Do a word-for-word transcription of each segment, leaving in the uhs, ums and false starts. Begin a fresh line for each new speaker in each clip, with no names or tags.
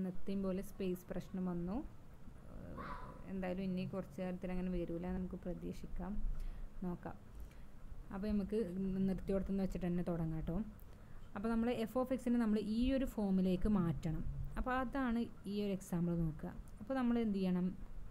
എന്നത്തെയും പോലെ സ്പേസ് പ്രശ്നം വന്നു. എന്തായാലും ഇനി കുറച്ച് കാലത്തിൽ അങ്ങനെ വരില്ല, നമുക്ക് പ്രതീക്ഷിക്കാം, നോക്കാം. അപ്പോൾ നമുക്ക് നിർത്തി കൊടുത്തെന്ന് വെച്ചിട്ട് തന്നെ തുടങ്ങാം കേട്ടോ. അപ്പോൾ നമ്മൾ എഫ് ഓഫ് എക്സിനെ നമ്മൾ ഈ ഒരു ഫോമിലേക്ക് മാറ്റണം. അപ്പോൾ അതാണ് ഈ ഒരു എക്സാമ്പിൾ നോക്കുക. അപ്പോൾ നമ്മൾ എന്ത് ചെയ്യണം,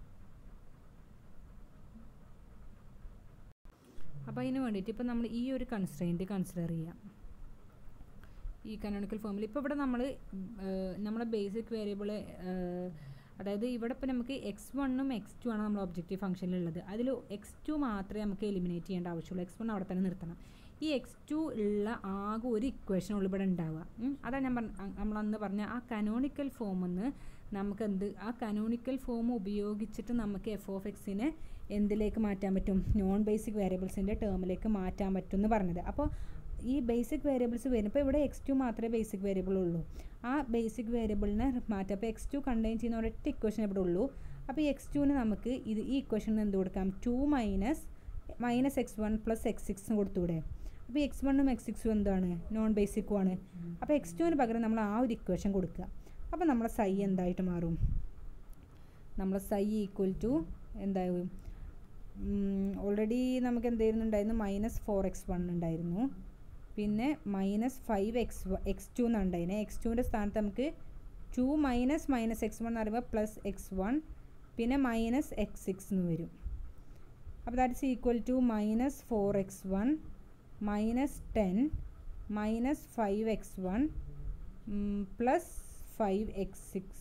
അപ്പോൾ അതിന് വേണ്ടിയിട്ട് ഇപ്പോൾ നമ്മൾ ഈ ഒരു കൺസ്ട്രെയിൻറ്റ് കൺസിഡർ ചെയ്യാം ഈ കനോണിക്കൽ ഫോമിൽ. ഇപ്പോൾ ഇവിടെ നമ്മൾ നമ്മളെ ബേസിക് വേരിയബിൾ, അതായത് ഇവിടെ ഇപ്പോൾ നമുക്ക് എക്സ് വണ്ണും എക്സ് ടു ആണ് നമ്മൾ ഒബ്ജക്റ്റീവ് ഫംഗ്ഷനിലുള്ളത്. അതിൽ എക്സ് ടു മാത്രമേ നമുക്ക് എലിമിനേറ്റ് ചെയ്യേണ്ട ആവശ്യമുള്ളൂ. എക്സ് വൺ അവിടെ തന്നെ നിർത്തണം. ഈ എക്സ് ടു ഉള്ള ആകെ ഒരു ഇക്വേഷനുള്ളൂ ഇവിടെ ഉണ്ടാവുക. അതാണ് ഞാൻ പറഞ്ഞ നമ്മളന്ന് പറഞ്ഞ ആ കനോണിക്കൽ ഫോമെന്ന് നമുക്ക് എന്ത് ആ കനോണിക്കൽ ഫോം ഉപയോഗിച്ചിട്ട് നമുക്ക് എഫ് ഓഫ് എക്സിനെ എന്തിലേക്ക് മാറ്റാൻ പറ്റും, നോൺ ബേസിക് വേരിയബിൾസിൻ്റെ ടേമിലേക്ക് മാറ്റാൻ പറ്റും എന്ന് പറഞ്ഞത്. അപ്പോൾ ഈ ബേസിക് വേരിയബിൾസ് വരുമ്പോൾ ഇപ്പോൾ ഇവിടെ എക്സ് ടു മാത്രമേ ബേസിക് വേരിയബിൾ ഉള്ളൂ. ആ ബേസിക് വേരിയബിളിനെ മാറ്റാം. അപ്പോൾ എക്സ് ടു കണ്ടെയ്ൻ ചെയ്യുന്ന ഒരൊറ്റ ഇക്വേഷൻ ഇവിടെ ഉള്ളൂ. അപ്പോൾ ഈ എക്സ് ടുവിന് നമുക്ക് ഇത് ഈ ഇക്വേഷനിൽ എന്ത് കൊടുക്കാം, two minus minus X one plus X six കൊടുത്തൂടെ. അപ്പോൾ എക്സ് വണ്ണും എക്സ് സിക്സും എന്താണ്, നോൺ ബേസിക്കും ആണ്. അപ്പോൾ എക്സ് ടുവിന് പകരം നമ്മൾ ആ ഒരു ഇക്വേഷൻ കൊടുക്കുക. അപ്പോൾ നമ്മളെ സൈ എന്തായിട്ട് മാറും, നമ്മളെ സൈ ഈക്വൽ ടു എന്തായാലും ഓൾറെഡി നമുക്ക് എന്തായിരുന്നു ഉണ്ടായിരുന്നു, മൈനസ് ഫോർ എക്സ് വൺ ഉണ്ടായിരുന്നു, പിന്നെ minus five X X two എന്നുണ്ടായിരുന്നു. എക്സ് ടുവിൻ്റെ സ്ഥാനത്ത് നമുക്ക് two minus minus X one എന്ന് പറയുമ്പോൾ പ്ലസ് എക്സ് വൺ പിന്നെ മൈനസ് എക്സ് സിക്സ് എന്ന് വരും. അപ്പോൾ that is equal to minus four X one minus ten minus five X one plus five X six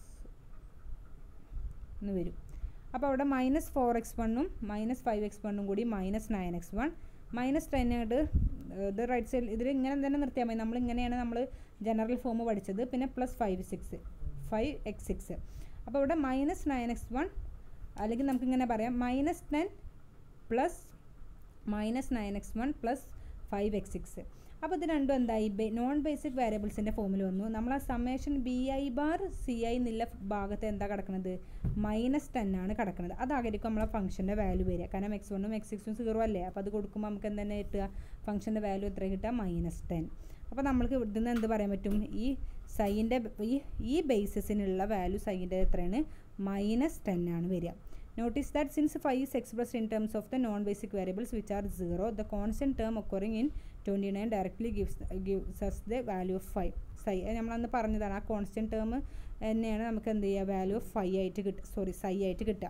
എന്ന് വരും. അപ്പോൾ അവിടെ മൈനസ് ഫോർ എക്സ് വണ്ണും മൈനസ് ഫൈവ് എക്സ് വണ്ണും കൂടി minus nine X one minus ten ആയിട്ട് ഇത് റൈറ്റ് സൈഡിൽ ഇതിൽ ഇങ്ങനെ തന്നെ നിർത്തിയാൽ മതി. നമ്മളിങ്ങനെയാണ് നമ്മൾ ജനറൽ ഫോം പഠിച്ചത്. പിന്നെ plus five six five X six. അപ്പോൾ ഇവിടെ മൈനസ് നയൻ എക്സ് വൺ അല്ലെങ്കിൽ നമുക്കിങ്ങനെ പറയാം minus ten plus minus nine X one plus five X six. അപ്പോൾ ഇത് രണ്ടും എന്തായി, നോൺ ബേസിക് വേരിയബിൾസിൻ്റെ ഫോമിൽ വന്നു. നമ്മൾ ആ summation B I bar C I എന്നുള്ള ഭാഗത്ത് എന്താ കിടക്കുന്നത്, മൈനസ് ടെൻ ആണ് കിടക്കുന്നത്. അതായിരിക്കും നമ്മളെ ഫംഗ്ഷൻ്റെ വാല്യൂ വരിക. കാരണം എക്സ് വണ്ണും എക്സ് സിക്സും സീറോ അല്ലേ. അപ്പോൾ അത് കൊടുക്കുമ്പോൾ നമുക്ക് എന്തെന്നെ കിട്ടുക, ഫംഗ്ഷൻ്റെ വാല്യൂ എത്ര കിട്ടുക, മൈനസ് ടെൻ. അപ്പോൾ നമ്മൾക്ക് ഇവിടുന്ന് എന്ത് പറയാൻ പറ്റും, ഈ സൈൻ്റെ ഈ ഈ ബേസിസിനുള്ള വാല്യൂ സൈൻ്റെ എത്രയാണ്, മൈനസ് ടെൻ ആണ് വരിക. Notice that since phi is expressed in terms of the non-basic variables which are zero, the constant term occurring in twenty-nine directly gives gives us the value of phi. Psi നമ്മളന്ന് പറഞ്ഞതാണ്, ആ constant term തന്നെയാണ് നമുക്ക് എന്ത് ചെയ്യുക, value of phi ആയിട്ട് കിട്ടുക, sorry സൈ ആയിട്ട് കിട്ടുക.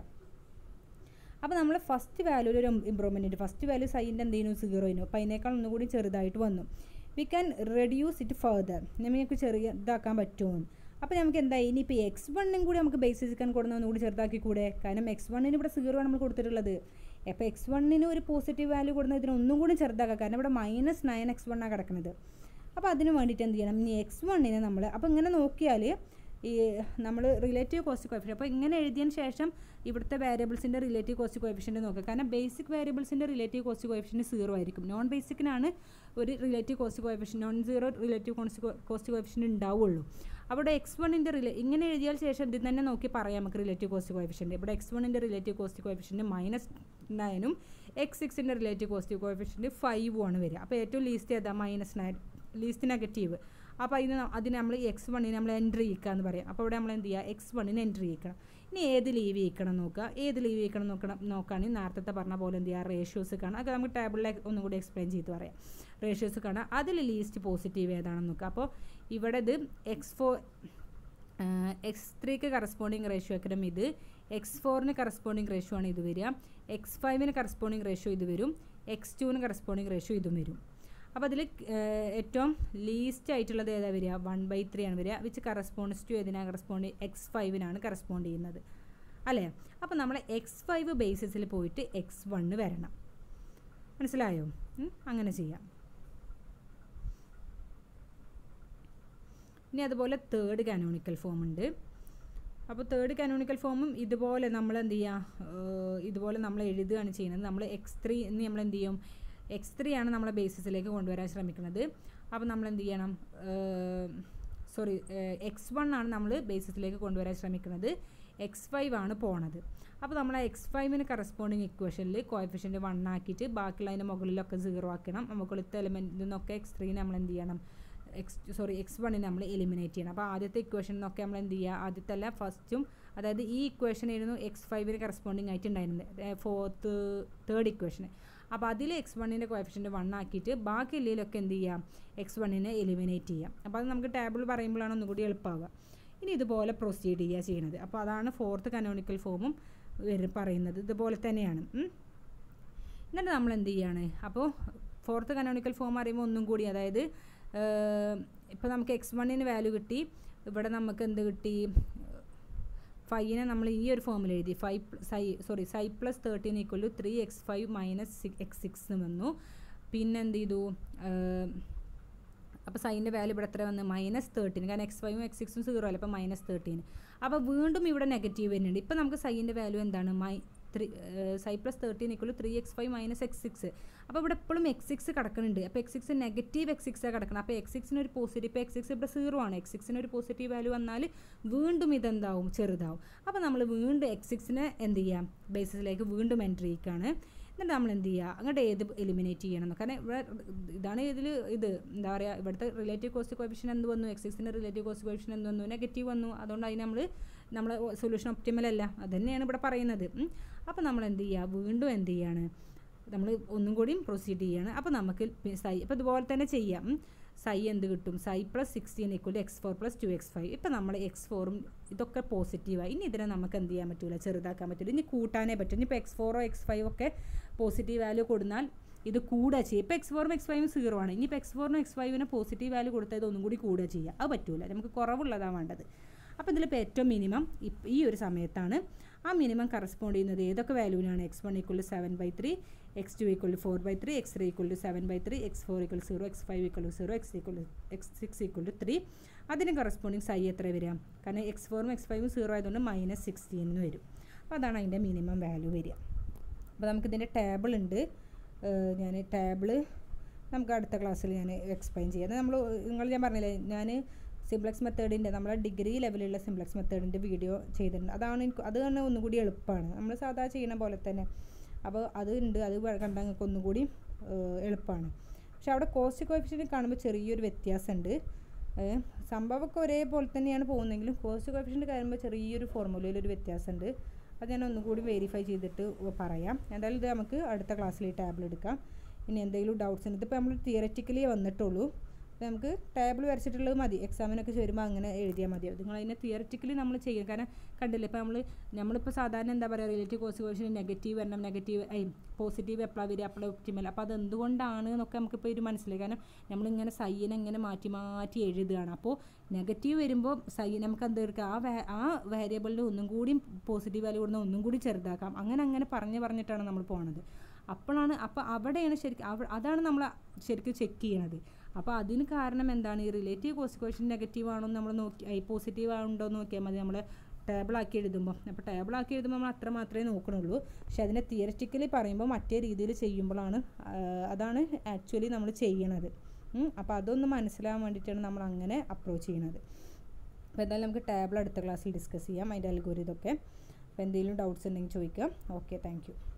അപ്പോൾ നമ്മൾ ഫസ്റ്റ് വാല്യൂവിൽ ഒരു ഇമ്പ്രൂവ്മെൻറ്റ് ഉണ്ട്. ഫസ്റ്റ് വാല്യൂ സൈൻ്റെ എന്ത് ചെയ്യുന്നു, സീറോയിനു. അപ്പോൾ അതിനേക്കാൾ ഒന്നുകൂടി ചെറുതായിട്ട് വന്നു. We can reduce it further, നമുക്ക് ചെറിയ ഇതാക്കാൻ പറ്റുമോ. അപ്പോൾ നമുക്ക് എന്താ ഇനിയിപ്പോൾ എക്സ് വണ്ണും കൂടി നമുക്ക് ബേസിസിക്കാൻ കൊടുക്കുന്ന ഒന്നുകൂടി ചെറുതാക്കി കൂടെ. കാരണം എക്സ് വണ്ണിന് ഇവിടെ സീറോ ആണ് നമ്മൾ കൊടുത്തിട്ടുള്ളത്. അപ്പോൾ എക്സ് വണ്ണിന് ഒരു പോസിറ്റീവ് വാല്യൂ കൊടുക്കുന്ന ഇതിന് ഒന്നും കൂടി ചെറുതാക്കാം. കാരണം ഇവിടെ മൈനസ് നയൻ എക്സ് വണ്ണാണ് കിടക്കുന്നത്. അപ്പോൾ അതിന് വേണ്ടിയിട്ട് എന്ത് ചെയ്യണം, ഇനി എക്സ് വണ്ണിനെ നമ്മൾ അപ്പോൾ ഇങ്ങനെ നോക്കിയാൽ ഈ നമ്മൾ റിലേറ്റീവ് കോസ്റ്റ് കോഎഫിഷ്യൻ്റ്, അപ്പോൾ ഇങ്ങനെ എഴുതിയതിന് ശേഷം ഇവിടുത്തെ വേരിയബിൾസിൻ്റെ റിലേറ്റീവ് കോസ്റ്റ് കോഎഫിഷ്യൻ്റ് നോക്കുക. കാരണം ബേസിക് വേരിയബിൾസിൻ്റെ റിലേറ്റീവ് കോസ്റ്റ് കോഎഫിഷ്യൻ്റ് സീറോ ആയിരിക്കും. നോൺ ബേസിക്കിനാണ് ഒരു relative cost coefficient, non zero relative cost cost coefficient ഉണ്ടാവുള്ളൂ. അവിടെ എക്സ് വണ്ണിൻ്റെ റിലേ ഇങ്ങനെ എഴുതിയാൽ ശേഷം ഇതിൽ തന്നെ നോക്കി പറയാം നമുക്ക് റിലേറ്റീവ് കോസ്റ്റ് കോഎഫിഷ്യൻ്റ്. ഇവിടെ എക്സ് വണ്ണിൻ്റെ റിലേറ്റീവ് കോസ്റ്റ് കോഎഫിഷ്യൻ്റ് മൈനസ് നയനും എക്സ് സിക്സിൻ്റെ റിലേറ്റീവ് കോസ്റ്റ് കോഎഫിഷ്യൻ്റ് ഫൈവും ആണ് വരിക. അപ്പോൾ ഏറ്റവും ലീസ്റ്റ് ഏതാ, മൈനസ് നയൻ, ലീസ്റ്റ് നെഗറ്റീവ്. അപ്പോൾ അതിന് അതിന് നമ്മൾ എക്സ് വണ്ണിന് നമ്മൾ എൻട്രി ചെയ്യിക്കുക എന്ന് പറയാം. അപ്പോൾ ഇവിടെ നമ്മൾ എന്ത് ചെയ്യുക, എക്സ് വണ്ണിന് എൻട്രി ചെയ്യിക്കണം. ഇനി ഏത് ലീവ് ചെയ്യിക്കണം നോക്കുക. ഏത് ലീവ് ചെയ്യിക്കണം നോക്കണം നോക്കുകയാണെങ്കിൽ നേരത്തെ പറഞ്ഞ പോലെ എന്ത് ചെയ്യുക, റേഷ്യോസ് കാണാം. അത് നമുക്ക് ടേബിളിൽ ഒന്നും കൂടി എക്സ്പ്ലെയിൻ ചെയ്ത് പറയാം. റേഷ്യോസ് കാണാം, അതിൽ ലീസ്റ്റ് പോസിറ്റീവ് ഏതാണെന്ന് നോക്കുക. അപ്പോൾ ഇവിടെ ഇത് എക്സ് ഫോർ എക്സ് ത്രീക്ക് കറസ്പോണ്ടിങ് റേഷ്യോ ആക്കണം ഇത്, എക്സ് ഫോറിന് കറസ്പോണ്ടിങ് റേഷ്യോ ആണ് ഇത് വരിക, എക്സ് ഫൈവിന് കറസ്പോണ്ടിങ് റേഷ്യോ ഇത് വരും, എക്സ് ടുവിന് കറസ്പോണ്ടിങ് റേഷ്യോ ഇതും വരും. അപ്പോൾ അതിൽ ഏറ്റവും ലീസ്റ്റ് ആയിട്ടുള്ളത് ഏതാ വരിക, വൺ ബൈ ത്രീ ആണ് വരിക, വിച്ച് കറസ്പോണ്ട്സ് ടു ഏതിനാണ് കറസ്പോണ്ട്, എക്സ് ഫൈവിനാണ് കറസ്പോണ്ട് ചെയ്യുന്നത് അല്ലേ. അപ്പോൾ നമ്മൾ എക്സ് ഫൈവ് ബേസിസിൽ പോയിട്ട് എക്സ് വണ്ണ് വരണം. മനസ്സിലായോ? അങ്ങനെ ചെയ്യാം. ഇനി അതുപോലെ തേർഡ് കാനോണിക്കൽ ഫോം ഉണ്ട്. അപ്പോൾ തേർഡ് കാനോണിക്കൽ ഫോമും ഇതുപോലെ നമ്മൾ എന്ത് ചെയ്യുക, ഇതുപോലെ നമ്മൾ എഴുതുകയാണ് ചെയ്യുന്നത്. നമ്മൾ എക്സ് ത്രീ എന്ന് നമ്മൾ എന്ത് ചെയ്യും, എക്സ് ത്രീ ആണ് നമ്മളെ ബേസിസിലേക്ക് കൊണ്ടുവരാൻ ശ്രമിക്കുന്നത്. അപ്പോൾ നമ്മൾ എന്ത് ചെയ്യണം, സോറി എക്സ് വൺ ആണ് നമ്മൾ ബേസിസിലേക്ക് കൊണ്ടുവരാൻ ശ്രമിക്കുന്നത്, എക്സ് ഫൈവ് ആണ് പോണത്. അപ്പോൾ നമ്മൾ ആ എക്സ് ഫൈവിന് കറസ്പോണ്ടിങ് ഇക്വേഷനിൽ കോഎഫിഷ്യൻറ്റ് വൺ ആക്കിയിട്ട് ബാക്കിയുള്ള അതിൻ്റെ മുകളിലൊക്കെ സീറോ ആക്കണം. മുകളിലത്തെ എലിമെൻറ്റിൽ നിന്നൊക്കെ എക്സ് ത്രീ നമ്മൾ എന്ത് ചെയ്യണം, എക്സ് സോറി എക്സ് വണ്ണിനെ നമ്മൾ എലിമിനേറ്റ് ചെയ്യണം. അപ്പോൾ ആദ്യത്തെ ഇക്വേഷൻ എന്നൊക്കെ നമ്മൾ എന്ത് ചെയ്യുക, ആദ്യത്തെ അല്ല ഫസ്റ്റും, അതായത് ഈ ഇക്വേഷൻ ആയിരുന്നു എക്സ് ഫൈവിന് കറസ്പോണ്ടിങ് ആയിട്ട് ഉണ്ടായിരുന്നത്, ഫോർത്ത് തേർഡ് ഇക്വേഷന്. അപ്പോൾ അതിൽ എക്സ് വണ്ണിൻ്റെ കോഎഫിഷ്യൻറ്റ് വൺ ആക്കിയിട്ട് ബാക്കി എല്ലിലൊക്കെ എന്ത് ചെയ്യാം, എക്സ് വണ്ണിനെ എലിമിനേറ്റ് ചെയ്യാം. അപ്പോൾ അത് നമുക്ക് ടേബിൾ പറയുമ്പോഴാണ് ഒന്നുകൂടി എളുപ്പമാവുക. ഇനി ഇതുപോലെ പ്രൊസീഡ് ചെയ്യുക ചെയ്യുന്നത്. അപ്പോൾ അതാണ് ഫോർത്ത് കനോണിക്കൽ ഫോമും പറയുന്നത്, ഇതുപോലെ തന്നെയാണ്. എന്നിട്ട് നമ്മൾ എന്ത് ചെയ്യാണ്, അപ്പോൾ ഫോർത്ത് കനോണിക്കൽ ഫോം അറിയുമ്പോൾ ഒന്നും കൂടി, അതായത് ഇപ്പോൾ നമുക്ക് എക്സ് വണ്ണിന് വാല്യൂ കിട്ടി, ഇവിടെ നമുക്ക് എന്ത് കിട്ടി, ഫൈവിനെ നമ്മൾ ഈ ഒരു ഫോമിൽ എഴുതി, five psi sorry psi plus thirteen equal to three X five minus six X six വന്നു. പിന്നെ എന്ത് ചെയ്തു, അപ്പോൾ സൈൻ്റെ വാല്യൂ ഇവിടെ എത്ര വന്ന് മൈനസ് തേർട്ടീൻ, കാരണം എക്സ് ഫൈവും എക്സ് സിക്സും സീറോ അല്ല, അപ്പോൾ മൈനസ് തേർട്ടീൻ. അപ്പോൾ വീണ്ടും ഇവിടെ നെഗറ്റീവ് വരുന്നുണ്ട്. ഇപ്പോൾ നമുക്ക് സൈൻ്റെ വാല്യൂ എന്താണ്, my three psi plus thirteen equal three X five minus X six. അപ്പോൾ ഇവിടെ എപ്പോഴും എക്സ് സിക്സ് കിടക്കുന്നുണ്ട്. അപ്പോൾ എക്സ് സിക്സ് നെഗറ്റീവ് എക്സ് സിക്സാണ് കിടക്കണം. അപ്പോൾ എക്സ് സിക്സിന് ഒരു പോസിറ്റീവ്, ഇപ്പോൾ എക്സ് സിക്സ് ഇവിടെ സീറോ ആണ്, എക്സ് സിക്സിന് ഒരു പോസിറ്റീവ് വാല്യൂ വന്നാൽ വീണ്ടും ഇതെന്താവും, ചെറുതാവും. അപ്പോൾ നമ്മൾ വീണ്ടും എക്സ് സിക്സിനെ എന്ത് ചെയ്യാം, ബേസിസിലേക്ക് വീണ്ടും എൻട്രി ചെയ്യിക്കുകയാണ്. എന്നിട്ട് നമ്മൾ എന്ത് ചെയ്യുക, അങ്ങോട്ട് ഏത് എലിമിനേറ്റ് ചെയ്യണം. കാരണം ഇവിടെ ഇതാണ് ഇതിൽ ഇത് എന്താ പറയുക, ഇവിടുത്തെ റിലേറ്റീവ് കോസ്റ്റ് കോഎഫിഷ്യന്റ് എന്ത് വന്നു, എക്സ് സിക്സിൻ്റെ റിലേറ്റീവ് കോസ്റ്റ് കോഎഫിഷ്യന്റ് എന്ത് വന്നു, നെഗറ്റീവ് വന്നു. അതുകൊണ്ട് അതിന് നമ്മൾ നമ്മൾ സൊല്യൂഷൻ ഒപ്റ്റിമൽ അല്ല, അത് തന്നെയാണ് ഇവിടെ പറയുന്നത്. അപ്പോൾ നമ്മൾ എന്ത് ചെയ്യുക, വീണ്ടും എന്ത് ചെയ്യാണ്, നമ്മൾ ഒന്നും കൂടിയും പ്രൊസീഡ് ചെയ്യാണ്. അപ്പോൾ നമുക്ക് സൈ അപ്പോൾ ഇതുപോലെ തന്നെ ചെയ്യാം. സൈ എന്ത് കിട്ടും, psi plus sixteen equal to X four plus two X five. ഇപ്പോൾ നമ്മൾ എക്സ് ഫോറും ഇതൊക്കെ പോസിറ്റീവായി. ഇനി ഇതിനെ നമുക്ക് എന്ത് ചെയ്യാൻ പറ്റില്ല, ചെറുതാക്കാൻ പറ്റില്ല, ഇനി കൂട്ടാനേ പറ്റും. ഇനിയിപ്പോൾ എക്സ് ഫോറോ എക്സ് ഫൈവ് ഒക്കെ പോസിറ്റീവ് വാല്യൂ കൊടുത്താൽ ഇത് കൂടുക ചെയ്യും. ഇപ്പോൾ എക്സ് ഫോറും എക്സ് ഫൈവും സീറോ ആണ്. ഇനിയിപ്പോൾ എക്സ് ഫോറിനും എക്സ് ഫൈവിന് പോസിറ്റീവ് വാല്യൂ കൊടുത്താൽ ഇതൊന്നും കൂടി കൂടുക ചെയ്യുക, അത് പറ്റൂല, നമുക്ക് കുറവുള്ളതാണ് വേണ്ടത്. അപ്പോൾ ഇതിലിപ്പോൾ ഏറ്റവും മിനിമം ഈ ഒരു സമയത്താണ്. ആ മിനിമം കറസ്പോണ്ട് ചെയ്യുന്നത് ഏതൊക്കെ വാല്യൂവിനാണ്, X one equal to seven by three, X two equal to four by three, X three equal to seven by three, X four equal zero, X five equal to zero, X equal to X six equal to three. അതിന് corresponding psi എത്ര വരിക, കാരണം X ഫോറും X ഫൈവും zero ആയതുകൊണ്ട് minus sixteen വരും. അപ്പോൾ അതാണ് അതിൻ്റെ മിനിമം വാല്യൂ വരിക. അപ്പോൾ നമുക്കിതിൻ്റെ ടേബിൾ ഉണ്ട്, ഞാൻ ടേബിൾ നമുക്ക് അടുത്ത ക്ലാസ്സിൽ ഞാൻ എക്സ്പ്ലെയിൻ ചെയ്യാം. നമ്മൾ നിങ്ങൾ ഞാൻ പറഞ്ഞില്ലേ, ഞാൻ സിംപ്ലക്സ് മെത്തേഡിൻ്റെ നമ്മളെ ഡിഗ്രി ലെവലുള്ള സിംപ്ലക്സ് മെത്തേഡിൻ്റെ വീഡിയോ ചെയ്തിട്ടുണ്ട്. അതാണ് എനിക്ക് അത് തന്നെ ഒന്നുകൂടി എളുപ്പമാണ്, നമ്മൾ സാധാ ചെയ്യുന്ന പോലെ തന്നെ. അപ്പോൾ അത് ഉണ്ട്, അത് കണ്ടാൽ നിങ്ങൾക്ക് ഒന്നുകൂടി എളുപ്പമാണ്. പക്ഷെ അവിടെ കോസ്റ്റ് കോഎഫിഷ്യൻറ്റ് കാണുമ്പോൾ ചെറിയൊരു വ്യത്യാസമുണ്ട്. സംഭവമൊക്കെ ഒരേപോലെ തന്നെയാണ് പോകുന്നതെങ്കിലും കോസ്റ്റ് കോഎഫിഷ്യൻറ്റ് കാണുമ്പോൾ ചെറിയൊരു ഫോർമുലയിലൊരു വ്യത്യാസമുണ്ട്. അത് ഞാൻ ഒന്നുകൂടി വെരിഫൈ ചെയ്തിട്ട് പറയാം. എന്തായാലും ഇത് നമുക്ക് അടുത്ത ക്ലാസ്സിൽ ഈ ടേബിൾ എടുക്കാം. ഇനി എന്തെങ്കിലും ഡൗട്ട്സ് ഉണ്ട്, ഇതിപ്പോൾ നമ്മൾ തിയററ്റിക്കലി വന്നിട്ടുള്ളൂ. അപ്പോൾ നമുക്ക് ടേബിൾ വരച്ചിട്ടുള്ളത് മതി, എക്സാമിനൊക്കെ വരുമ്പോൾ അങ്ങനെ എഴുതിയാൽ മതി. നിങ്ങൾ അതിനെ തിയററ്റിക്കലി നമ്മൾ ചെയ്യും. കാരണം കണ്ടില്ലേ, ഇപ്പോൾ നമ്മൾ നമ്മളിപ്പോൾ സാധാരണ എന്താ പറയുക, റിലേറ്റീവ് കോസ്റ്റ് കോഎഫിഷ്യന്റ് നെഗറ്റീവ് വരണം, നെഗറ്റീവ് ഐ പോസിറ്റീവ് എപ്പോഴാണ് വരിക, അപ്പോഴാണ് ഒപ്റ്റിമൽ. അപ്പോൾ അത് എന്തുകൊണ്ടാണ് എന്നൊക്കെ നമുക്കിപ്പോൾ ഒരു മനസ്സിലായി. കാരണം നമ്മളിങ്ങനെ സൈനെ ഇങ്ങനെ മാറ്റി മാറ്റി എഴുതുകയാണ്. അപ്പോൾ നെഗറ്റീവ് വരുമ്പോൾ സൈ നമുക്ക് എന്ത് എടുക്കാം, ആ വാ ആ വേരിയബിളിൽ ഒന്നും കൂടി പോസിറ്റീവ് വാല്യൂ കൊടുത്താൽ ഒന്നും കൂടി ചെറുതാക്കാം. അങ്ങനെ അങ്ങനെ പറഞ്ഞ് പറഞ്ഞിട്ടാണ് നമ്മൾ പോകുന്നത്. അപ്പോഴാണ് അപ്പോൾ അവിടെയാണ് ശരിക്കും അതാണ് നമ്മൾ ശരിക്കും ചെക്ക് ചെയ്യണത്. അപ്പോൾ അതിന് കാരണം എന്താണ്, ഈ റിലേറ്റീവ് കോസ്റ്റ് കോഎഫിഷ്യന്റ് നെഗറ്റീവ് ആണോ നമ്മൾ നോക്കി, ഐ പോസിറ്റീവ് ആണോ എന്ന് നോക്കിയാൽ മതി നമ്മൾ ടേബിളാക്കി എഴുതുമ്പോൾ. അപ്പോൾ ടേബിളാക്കി എഴുതുമ്പോൾ നമ്മൾ അത്ര മാത്രമേ നോക്കണുള്ളൂ. പക്ഷെ അതിനെ തിയററ്റിക്കലി പറയുമ്പോൾ മറ്റേ രീതിയിൽ ചെയ്യുമ്പോഴാണ് അതാണ് ആക്ച്വലി നമ്മൾ ചെയ്യണത്. അപ്പോൾ അതൊന്ന് മനസ്സിലാകാൻ വേണ്ടിയിട്ടാണ് നമ്മൾ അങ്ങനെ അപ്രോച്ച് ചെയ്യണത്. അപ്പോൾ എന്തായാലും നമുക്ക് ടേബിൾ അടുത്ത ക്ലാസ്സിൽ ഡിസ്കസ് ചെയ്യാം, അതിൻ്റെ അൽഗോരിതം ഒക്കെ. അപ്പോൾ എന്തെങ്കിലും ഡൗട്ട്സ് ഉണ്ടെങ്കിൽ ചോദിക്കാം. Okay, thank U.